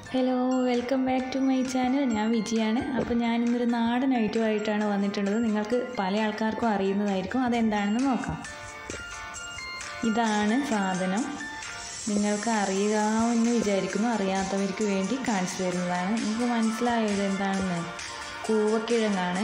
Hello, welcome back to my channel. ഞാൻ വിജിയാണ്. അപ്പോൾ ഞാനിന്നൊരു നാടൻ ഐറ്റമായിട്ടാണ് വന്നിട്ടുള്ളത്. നിങ്ങൾക്ക് പല ആൾക്കാർക്കും അറിയുന്നതായിരിക്കും. അതെന്താണെന്ന് നോക്കാം. ഇതാണ് സാധനം. നിങ്ങൾക്ക് അറിയാമെന്ന് വിചാരിക്കുന്നു. അറിയാത്തവർക്ക് വേണ്ടി കാണിച്ചു തരുന്നതാണ്. നിങ്ങൾക്ക് മനസ്സിലായത് എന്താണെന്ന്? കൂവക്കിഴങ്ങാണ്.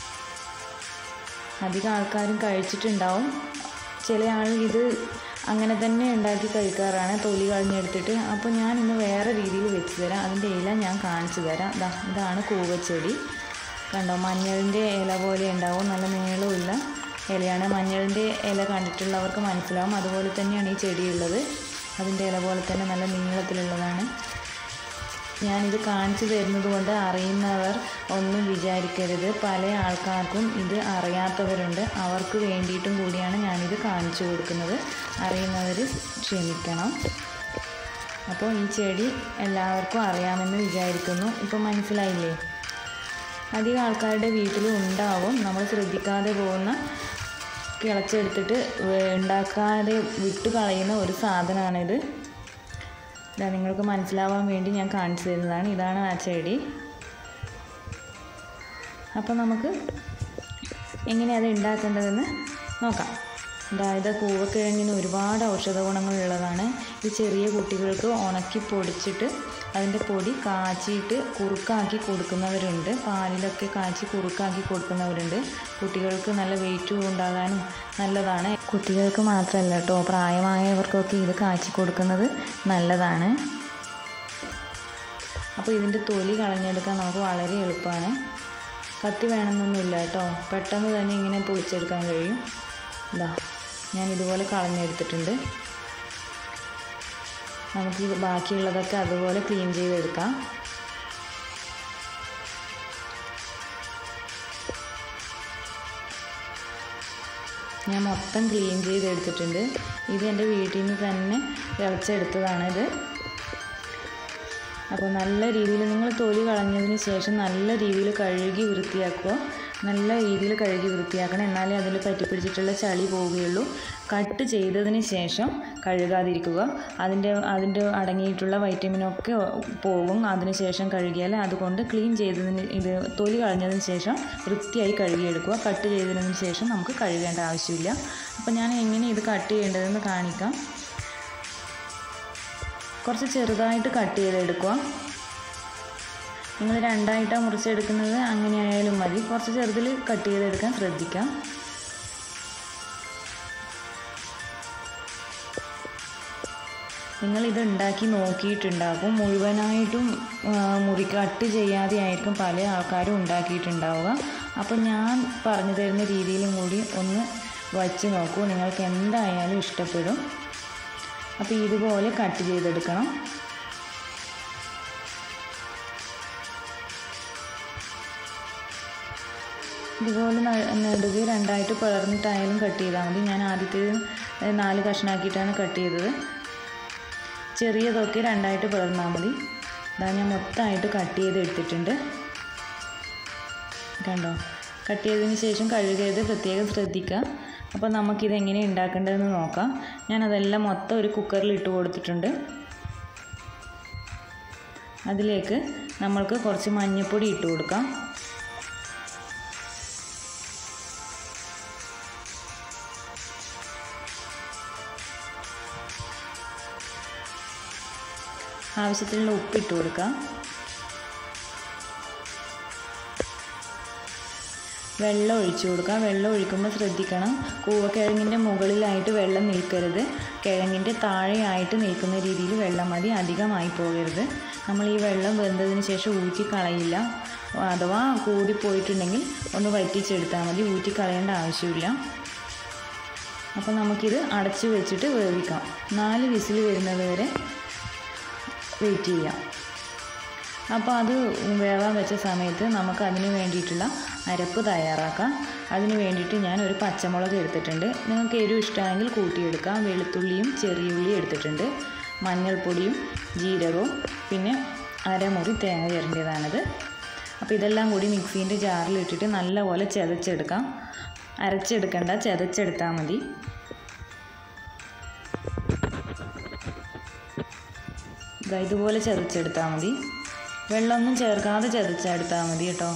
അധികം ആൾക്കാരും കഴിച്ചിട്ടുണ്ടാവും. ചില ആൾ ഇത് അങ്ങനെ തന്നെ ഉണ്ടാക്കി കഴിക്കാറാണ്, തൊലി കളഞ്ഞെടുത്തിട്ട്. അപ്പോൾ ഞാൻ ഇന്ന് വേറെ രീതിയിൽ വെച്ച് തരാം. അതിൻ്റെ ഇല ഞാൻ കാണിച്ചു തരാം. ഇതാണ് കൂവച്ചെടി. കണ്ടോ, മഞ്ഞളിൻ്റെ ഇല പോലെ ഉണ്ടാവും. നല്ല നീളമുള്ള ഇലയാണ്. മഞ്ഞളിൻ്റെ ഇല കണ്ടിട്ടുള്ളവർക്ക് മനസ്സിലാവും. അതുപോലെ തന്നെയാണ് ഈ ചെടിയുള്ളത്. അതിൻ്റെ ഇല പോലെ തന്നെ നല്ല നീളത്തിലുള്ളതാണ്. ഞാനിത് കാണിച്ചു തരുന്നത് കൊണ്ട് അറിയുന്നവർ ഒന്നും വിചാരിക്കരുത്. പല ആൾക്കാർക്കും ഇത് അറിയാത്തവരുണ്ട്. അവർക്ക് വേണ്ടിയിട്ടും കൂടിയാണ് ഞാനിത് കാണിച്ചു കൊടുക്കുന്നത്. അറിയുന്നവർ ക്ഷമിക്കണം. അപ്പോൾ ഈ ചെടി എല്ലാവർക്കും അറിയാമെന്ന് വിചാരിക്കുന്നു. ഇപ്പോൾ മനസ്സിലായില്ലേ? അധികം ആൾക്കാരുടെ വീട്ടിലും ഉണ്ടാവും. നമ്മൾ ശ്രദ്ധിക്കാതെ പോകുന്ന, കിളച്ചെടുത്തിട്ട് ഉണ്ടാക്കാതെ വിട്ട് കളയുന്ന ഒരു സാധനമാണിത്. നിങ്ങൾക്ക് മനസ്സിലാവാൻ വേണ്ടി ഞാൻ കാണിച്ചു തരുന്നതാണ്. ഇതാണ് ആ ചെടി. അപ്പോൾ നമുക്ക് എങ്ങനെയാണ് ഉണ്ടാക്കേണ്ടതെന്ന് നോക്കാം. അതായത് കൂവക്കിഴങ്ങിന് ഒരുപാട് ഔഷധ ഗുണങ്ങളുള്ളതാണ്. ഈ ചെറിയ കുട്ടികൾക്ക് ഉണക്കി പൊടിച്ചിട്ട് അതിൻ്റെ പൊടി കാച്ചിയിട്ട് കുറുക്കാക്കി കൊടുക്കുന്നവരുണ്ട്. പാലിലൊക്കെ കാച്ചി കുറുക്കാക്കി കൊടുക്കുന്നവരുണ്ട്. കുട്ടികൾക്ക് നല്ല വെയിറ്റ് ഉണ്ടാകാനും നല്ലതാണ്. കുട്ടികൾക്ക് മാത്രമല്ല കേട്ടോ, പ്രായമായവർക്കൊക്കെ ഇത് കാച്ചി കൊടുക്കുന്നത് നല്ലതാണ്. അപ്പോൾ ഇതിൻ്റെ തൊലി കളഞ്ഞെടുക്കാൻ നമുക്ക് വളരെ എളുപ്പമാണ്. കത്തി വേണമെന്നൊന്നുമില്ല കേട്ടോ. പെട്ടെന്ന് തന്നെ ഇങ്ങനെ പൊളിച്ചെടുക്കാൻ കഴിയും. ഞാൻ ഇതുപോലെ കളഞ്ഞെടുത്തിട്ടുണ്ട്. നമുക്ക് ബാക്കിയുള്ളതൊക്കെ അതുപോലെ ക്ലീൻ ചെയ്തെടുക്കാം. ഞാൻ മൊത്തം ക്ലീൻ ചെയ്തെടുത്തിട്ടുണ്ട്. ഇത് എൻ്റെ വീട്ടിൽ നിന്ന് തന്നെ വിളച്ചെടുത്തതാണിത്. അപ്പോൾ നല്ല രീതിയിൽ നിങ്ങൾ തൊലി കളഞ്ഞതിന് ശേഷം നല്ല രീതിയിൽ കഴുകി വൃത്തിയാക്കുക. നല്ല രീതിയിൽ കഴുകി വൃത്തിയാക്കണം. എന്നാലേ അതിൽ പറ്റിപ്പിടിച്ചിട്ടുള്ള ചളി പോവുകയുള്ളൂ. കട്ട് ചെയ്തതിന് ശേഷം കഴുകാതിരിക്കുക. അതിൻ്റെ അടങ്ങിയിട്ടുള്ള വൈറ്റമിനൊക്കെ പോകും. അതിന് ശേഷം കഴുകിയാൽ. അതുകൊണ്ട് ക്ലീൻ ചെയ്തതിന് തൊലി കളഞ്ഞതിന് ശേഷം വൃത്തിയായി കഴുകിയെടുക്കുക. കട്ട് ചെയ്തതിന് ശേഷം നമുക്ക് കഴുകേണ്ട ആവശ്യമില്ല. അപ്പോൾ ഞാൻ എങ്ങനെ ഇത് കട്ട് ചെയ്യേണ്ടതെന്ന് കാണിക്കാം. കുറച്ച് ചെറുതായിട്ട് കട്ട് ചെയ്തെടുക്കുക. നിങ്ങൾ രണ്ടായിട്ടാണ് മുറിച്ചെടുക്കുന്നത്, അങ്ങനെ ആയാലും മതി. കുറച്ച് ചെറുതിൽ കട്ട് ചെയ്തെടുക്കാൻ ശ്രദ്ധിക്കാം. നിങ്ങളിത് ഉണ്ടാക്കി നോക്കിയിട്ടുണ്ടാകും. മുഴുവനായിട്ടും കട്ട് ചെയ്യാതെ ആയിരിക്കും പല ആൾക്കാരും ഉണ്ടാക്കിയിട്ടുണ്ടാവുക. അപ്പോൾ ഞാൻ പറഞ്ഞു തരുന്ന രീതിയിലും കൂടി ഒന്ന് വച്ച് നോക്കൂ. നിങ്ങൾക്ക് എന്തായാലും ഇഷ്ടപ്പെടും. അപ്പോൾ ഇതുപോലെ കട്ട് ചെയ്തെടുക്കണം. ഇതുപോലെ നെടുകെ രണ്ടായിട്ട് പിളർന്നിട്ടായാലും കട്ട് ചെയ്താൽ മതി. ഞാൻ ആദ്യത്തേത് 4 കഷ്ണമാക്കിയിട്ടാണ് കട്ട് ചെയ്തത്. ചെറിയതൊക്കെ രണ്ടായിട്ട് പിളർന്നാൽ മതി. ഞാൻ മൊത്തമായിട്ട് കട്ട് ചെയ്തെടുത്തിട്ടുണ്ട്. കണ്ടോ? കട്ട് ചെയ്തതിന് ശേഷം കഴുകിയത് പ്രത്യേകം ശ്രദ്ധിക്കുക. അപ്പോൾ നമുക്കിതെങ്ങനെ ഉണ്ടാക്കേണ്ടതെന്ന് നോക്കാം. ഞാനതെല്ലാം മൊത്തം ഒരു കുക്കറിൽ ഇട്ട് കൊടുത്തിട്ടുണ്ട്. അതിലേക്ക് നമ്മൾക്ക് കുറച്ച് മഞ്ഞൾപ്പൊടി ഇട്ട് കൊടുക്കാം. ആവശ്യത്തിനുള്ള ഉപ്പിട്ട് കൊടുക്കാം. വെള്ളം ഒഴിച്ചു കൊടുക്കാം. വെള്ളം ഒഴിക്കുമ്പോൾ ശ്രദ്ധിക്കണം, കൂവക്കിഴങ്ങിൻ്റെ മുകളിലായിട്ട് വെള്ളം നിൽക്കരുത്. കിഴങ്ങിൻ്റെ താഴെയായിട്ട് നിൽക്കുന്ന രീതിയിൽ വെള്ളം മതി. അധികമായി പോകരുത്. നമ്മൾ ഈ വെള്ളം വെന്തതിന് ശേഷം ഊറ്റി കളയില്ല. അഥവാ കൂടിപ്പോയിട്ടുണ്ടെങ്കിൽ ഒന്ന് വറ്റിച്ചെടുത്താൽ മതി. ഊറ്റി കളയേണ്ട ആവശ്യമില്ല. അപ്പോൾ നമുക്കിത് അടച്ച് വെച്ചിട്ട് വേവിക്കാം. 4 വിസിൽ വരുന്നത് വരെ വെയിറ്റ് ചെയ്യാം. അപ്പോൾ അത് വേവാൻ വെച്ച സമയത്ത് നമുക്ക് അതിന് വേണ്ടിയിട്ടുള്ള അരപ്പ് തയ്യാറാക്കാം. അതിന് വേണ്ടിയിട്ട് ഞാൻ ഒരു പച്ചമുളക് എടുത്തിട്ടുണ്ട്. നിങ്ങൾക്ക് എരിവ് ഇഷ്ടമാണെങ്കിൽ കൂട്ടിയെടുക്കാം. വെളുത്തുള്ളിയും ചെറിയുള്ളിയും എടുത്തിട്ടുണ്ട്. മഞ്ഞൾപ്പൊടിയും ജീരകവും പിന്നെ അരമുറി തേങ്ങ ചിരണ്ടിയതാണിത്. അപ്പോൾ ഇതെല്ലാം കൂടി മിക്സീൻ്റെ ജാറിലിട്ടിട്ട് നല്ലപോലെ ചതച്ചെടുക്കാം. അരച്ചെടുക്കണ്ട, ചതച്ചെടുത്താൽ മതി. ഇതുപോലെ ചതച്ചെടുത്താൽ മതി. വെള്ളമൊന്നും ചേർക്കാതെ ചതച്ചെടുത്താൽ മതി കേട്ടോ.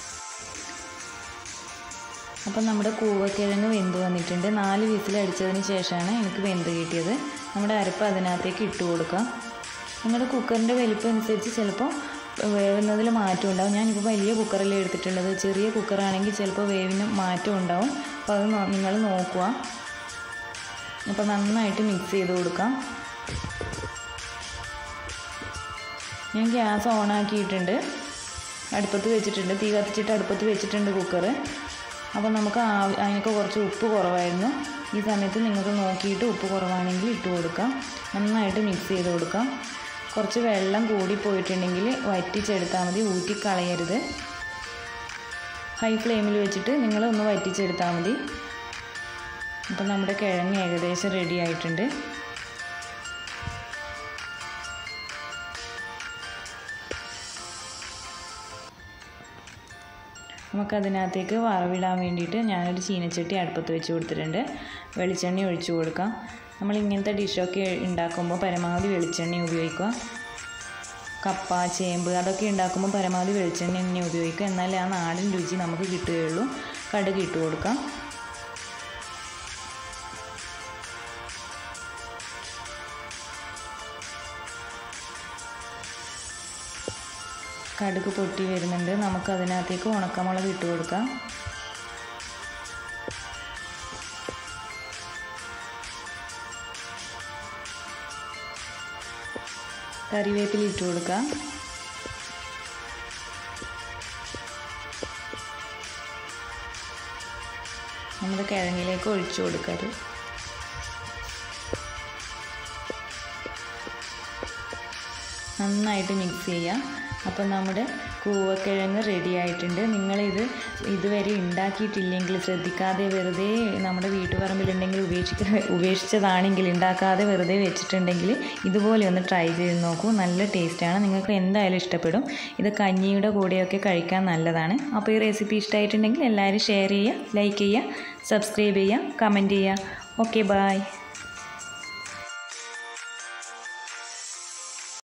അപ്പം നമ്മുടെ കൂവക്കിഴങ്ങ് വെന്ത് വന്നിട്ടുണ്ട്. 4 വിസിൽ അടിച്ചതിന് ശേഷമാണ് എനിക്ക് വെന്ത് കിട്ടിയത്. നമ്മുടെ അരപ്പ് അതിനകത്തേക്ക് ഇട്ട് കൊടുക്കാം. നിങ്ങളുടെ കുക്കറിൻ്റെ വലിപ്പം അനുസരിച്ച് ചിലപ്പോൾ വേവുന്നതിൽ മാറ്റം ഉണ്ടാവും. ഞാനിപ്പോൾ വലിയ കുക്കറല്ലേ എടുത്തിട്ടുള്ളത്. ചെറിയ കുക്കറാണെങ്കിൽ ചിലപ്പോൾ വേവിന് മാറ്റം ഉണ്ടാവും. അപ്പോൾ അത് നിങ്ങൾ നോക്കുക. അപ്പോൾ നന്നായിട്ട് മിക്സ് ചെയ്ത് കൊടുക്കാം. ഞാൻ ഗ്യാസ് ഓണാക്കിയിട്ടുണ്ട്, അടുപ്പത്ത് വെച്ചിട്ടുണ്ട്, തീ കത്തിച്ചിട്ട് അടുപ്പത്ത് വെച്ചിട്ടുണ്ട് കുക്കർ. അപ്പോൾ നമുക്ക് അതിനൊക്കെ കുറച്ച് ഉപ്പ് കുറവായിരുന്നു. ഈ സമയത്ത് നിങ്ങൾക്ക് നോക്കിയിട്ട് ഉപ്പ് കുറവാണെങ്കിൽ ഇട്ട് കൊടുക്കാം. നന്നായിട്ട് മിക്സ് ചെയ്ത് കൊടുക്കാം. കുറച്ച് വെള്ളം കൂടിപ്പോയിട്ടുണ്ടെങ്കിൽ വറ്റിച്ചെടുത്താൽ മതി, ഊറ്റിക്കളയരുത്. ഹൈ ഫ്ലെയിമിൽ വെച്ചിട്ട് നിങ്ങൾ ഒന്ന് വറ്റിച്ചെടുത്താൽ മതി. അപ്പോൾ നമ്മുടെ കിഴങ്ങ് ഏകദേശം റെഡി ആയിട്ടുണ്ട്. നമുക്കതിനകത്തേക്ക് വറവിടാൻ വേണ്ടിയിട്ട് ഞാനൊരു ചീനച്ചട്ടി അടുപ്പത്ത് വെച്ച് കൊടുത്തിട്ടുണ്ട്. വെളിച്ചെണ്ണ ഒഴിച്ചു കൊടുക്കാം. നമ്മൾ ഇങ്ങനത്തെ ഡിഷൊക്കെ ഉണ്ടാക്കുമ്പോൾ പരമാവധി വെളിച്ചെണ്ണ ഉപയോഗിക്കുക. കപ്പ, ചേമ്പ് അതൊക്കെ ഉണ്ടാക്കുമ്പോൾ പരമാവധി വെളിച്ചെണ്ണ തന്നെ ഉപയോഗിക്കുക. എന്നാലേ ആ നാടൻ രുചി നമുക്ക് കിട്ടുകയുള്ളൂ. കടുക് ഇട്ട് കൊടുക്കാം. കടുക് പൊട്ടി വരുന്നുണ്ട്. നമുക്കതിനകത്തേക്ക് ഉണക്കമുളക് ഇട്ട് കൊടുക്കാം. കറിവേപ്പില ഇട്ട് കൊടുക്കാം. നമ്മുടെ കിഴങ്ങിലേക്ക് ഒഴിച്ചു കൊടുക്കരുത്. നന്നായിട്ട് മിക്സ് ചെയ്യാം. അപ്പോൾ നമ്മുടെ കൂവക്കിഴങ്ങ് റെഡി ആയിട്ടുണ്ട്. നിങ്ങളിത് ഇതുവരെ ഉണ്ടാക്കിയിട്ടില്ലെങ്കിൽ ശ്രദ്ധിക്കാതെ വെറുതെ നമ്മുടെ വീട്ടുപറമ്പിലുണ്ടെങ്കിൽ ഉപേക്ഷിച്ചതാണെങ്കിൽ ഉണ്ടാക്കാതെ വെറുതെ വെച്ചിട്ടുണ്ടെങ്കിൽ ഇതുപോലെ ഒന്ന് ട്രൈ ചെയ്ത് നോക്കൂ. നല്ല ടേസ്റ്റാണ്. നിങ്ങൾക്ക് എന്തായാലും ഇഷ്ടപ്പെടും. ഇത് കഞ്ഞിയുടെ കൂടെയൊക്കെ കഴിക്കാൻ നല്ലതാണ്. അപ്പോൾ ഈ റെസിപ്പി ഇഷ്ടമായിട്ടുണ്ടെങ്കിൽ എല്ലാവരും ഷെയർ ചെയ്യുക, ലൈക്ക് ചെയ്യുക, സബ്സ്ക്രൈബ് ചെയ്യുക, കമൻറ്റ് ചെയ്യുക. Okay, by.